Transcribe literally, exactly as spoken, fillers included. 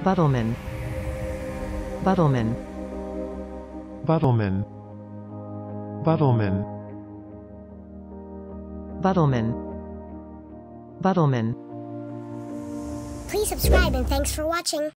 Buttleman. Buttleman. Buttleman. Buttleman. Buttleman. Buttleman. Please subscribe and thanks for watching.